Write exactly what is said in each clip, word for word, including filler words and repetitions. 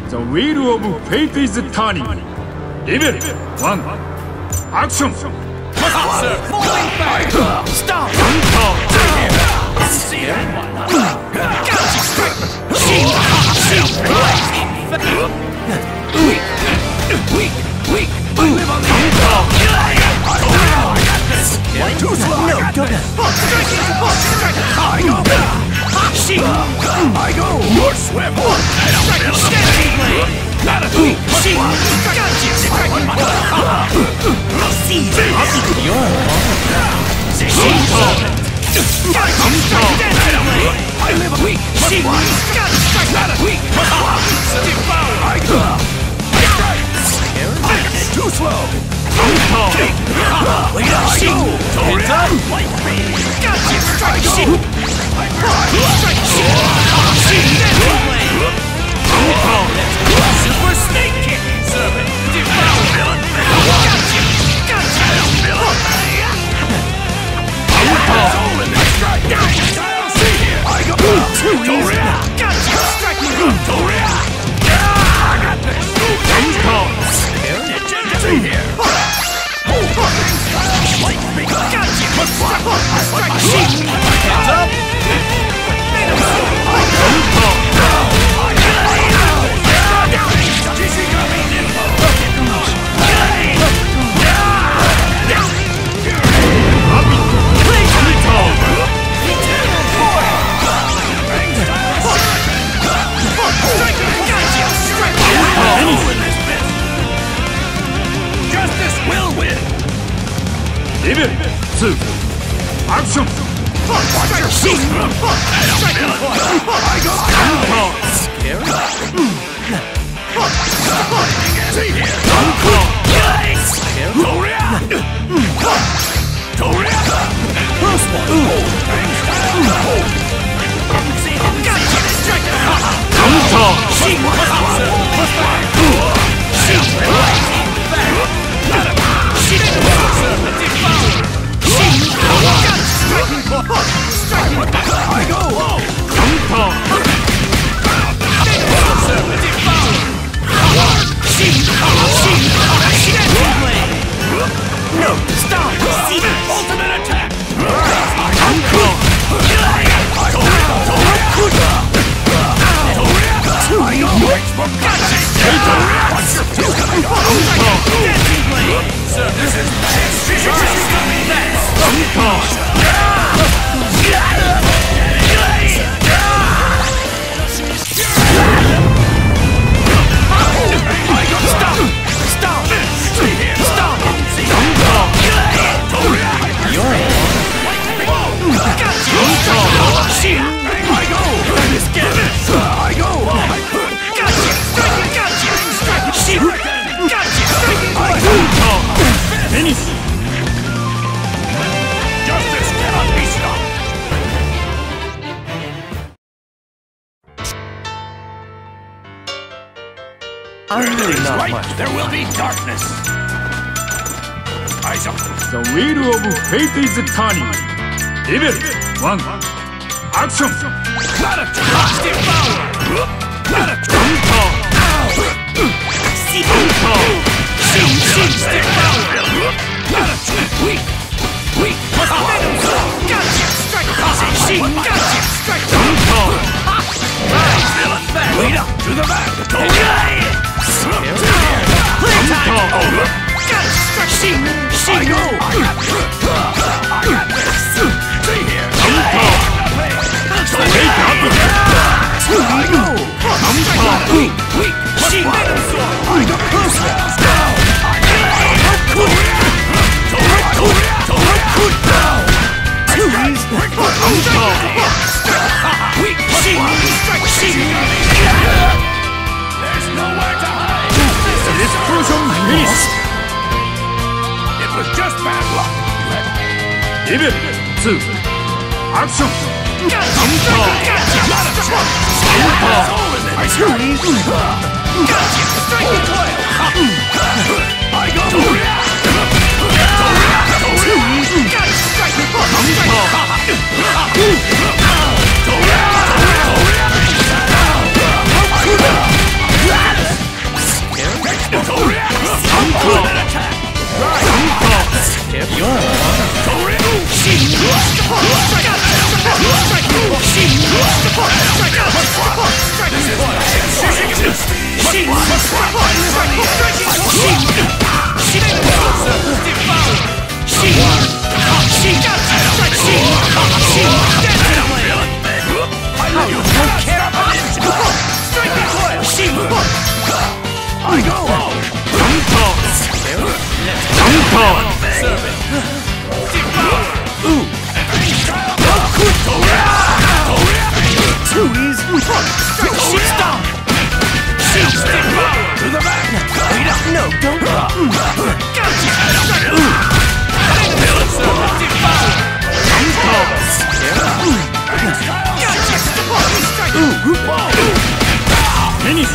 The wheel of fate is turning. Level one. Action. Sir. Stop. See anyone? Weak. Weak. Weak. I live on the inside. I got this. Too slow. No, don't. I go. I go. More swivel. Not a weak. Got you. See. You're I live a weak. She got not a weak. I go. Too slow. Wait up. She hands up. Got you. Strike. She. Super snake kick. Servant. Devour. Got you. Got you. I go. Toria. Got you. Strike me. Toria. I got this. See here. Like me. Got you. Strike me. Hands up. Justice will win. Level two. Action. Watch your feet. I go. Scary. See here. Toria. Toria. First one. See him. Got you. Strike it. She was awesome. She was She didn't serve the devour. She got striking. Striking. I go. Serve the devour. She. She. She didn't play. No. Stop. See that. Ultimate attack. Uncle. I go. Sir, this is Stop! Stop! Stop! You're I go! I go! Gotcha! Strike! Gotcha! Strike! She! Gotcha! Finish! Justice cannot be stopped! I'm really not light, much. There will be darkness! Eyes up! The wheel of fate is turning! Level one! Action! Not a trust devour! Not a trust! See She seems devour! Not a trust! Weak! Weak! Gotcha! Strike! She gotcha! Strike! Rise, villain! Back! Wait up! To the back! Playtime! Over! Gotcha! Strike! She! She! I go! I got this! I got this! Stay here! I go! Weak! Weak! She made him so! I got close! Weak! She! She! There's nowhere to hide! This explosion finished! It was just bad luck! Level two! Action! Gotcha! Gotcha! Not a trust! I scream! Gotcha! Strike the coil! I go! Toria! Toria! Toria! Gotcha! Strike the coil! Toria! Toria!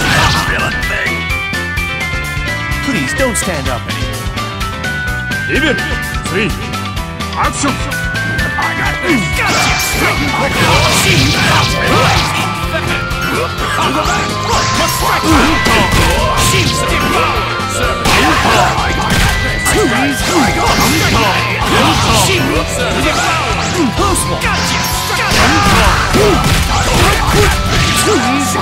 villain thing. Please don't stand up. Level three. Action. I got this. Gotcha. Straight quick. She's out. On the back. Must strike. She's devoured. Sir. I got this. Too easy. I got this. She's devoured. Possible. Gotcha. Too easy.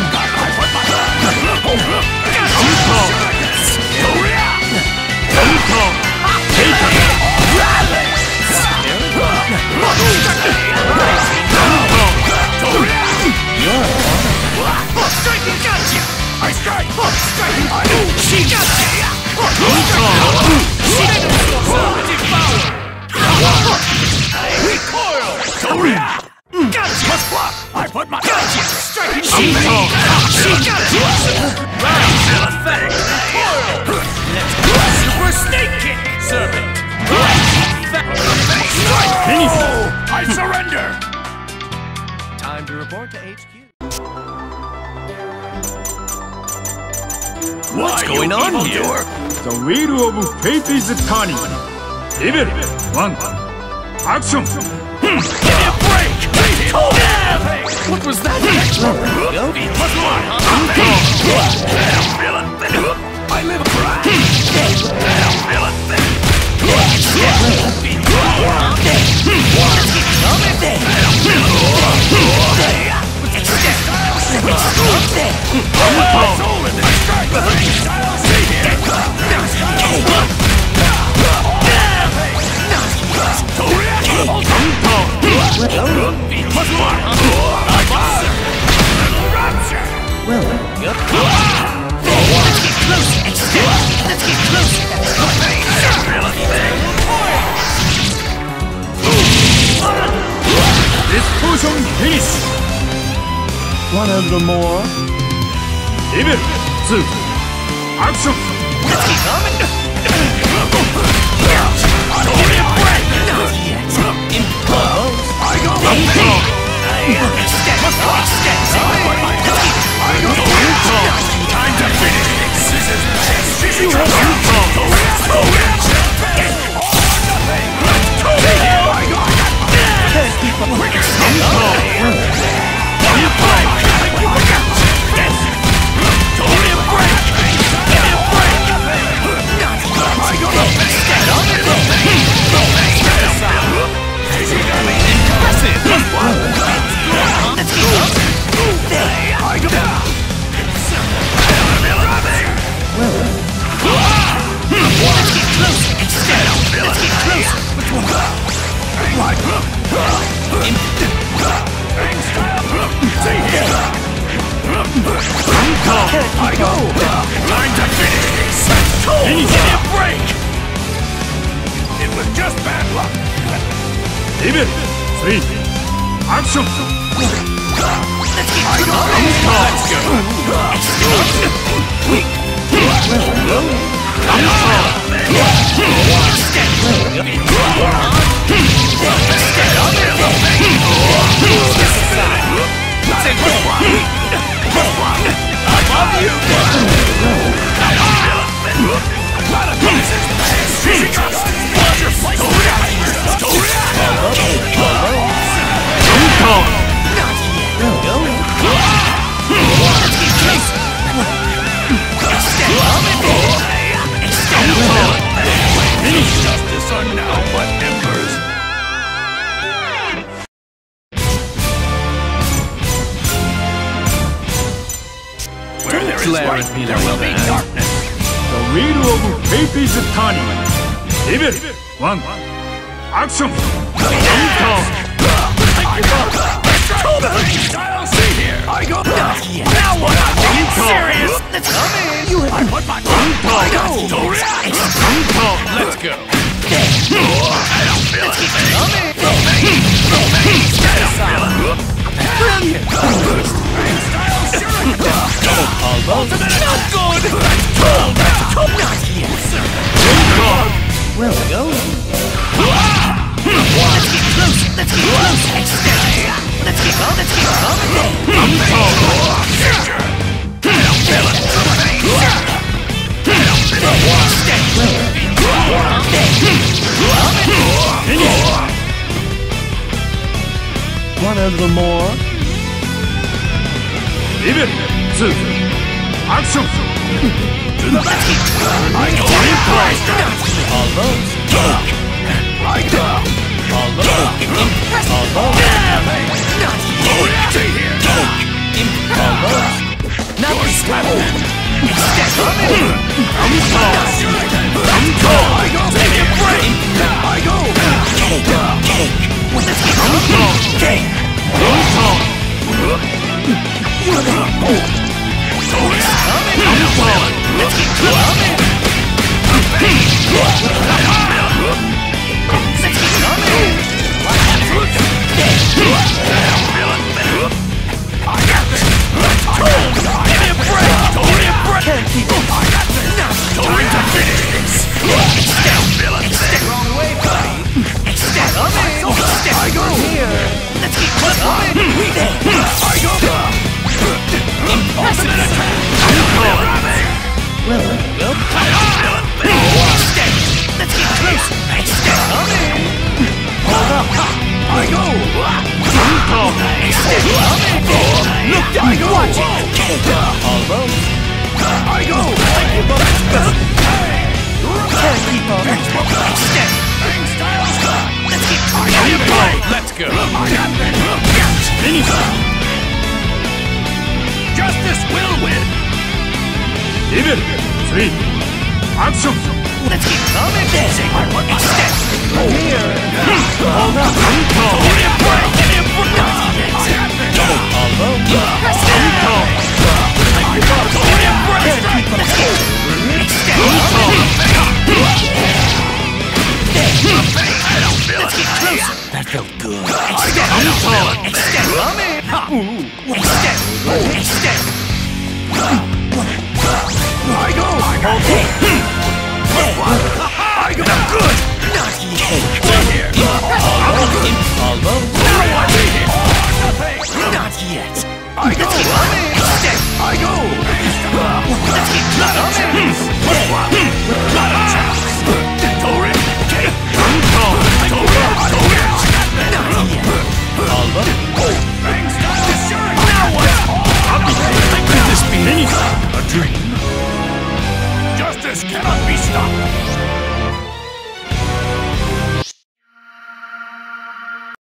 I strike! Strike! She got recoil! Gotcha! Must block! I put my gotcha! Striking! She she gotcha! Right! Pathetic! Recoil! Let's go! Super snake kick! Servant! Strike! Finish! I surrender! Time to report to H Q. What's going on here? The wheel of fate is turning. Level one. Action. Give me a break! What was that? I live a crack! Explosion finish. One of the more. Level two. Action. Time to finish! I go! Time to finish! Give me a break! It was just bad luck! Level three. Action. I go! Let's Justice are now but embers. Where there is light, there will be darkness. The wheel of fate is turning. Level one. Action. I'll see here. I go. Now what? Are you serious? Let's come in. You I put my I go. Let's go. I don't feel it. Brilliant. Ultimate not good. Not yet. Well, go. Let's get close. Let's get close. Let's get on. Let's get on. One a little more. Level two. Action. To the back! I go Almost. I go! Almost. Almost. Stay here! Almost. Not this time! I go! Take a break! I go! Cake! Cake! Cake! Let's go! Justice will win! Level three. Action. Let's keep coming! Dancing! I want my step! Here. Hold up! Give me a break! Give me a break! Not yet! Almost. Press down! Give me a break! Let's go! Extend! I don't feel it! Let's get closer! That felt good. Extend! I don't feel it! Extend! Extend! Extend! I go! Hold it! I go! Not good! Not yet! Right here! Almost. Not yet! I go! Extend! I go! Let's get close! Not a chance! Tori! Cake! Tori! Tori! Not yet! Almost. Bang style! Sure! Now what? Could this be anything? A dream? Justice cannot be stopped!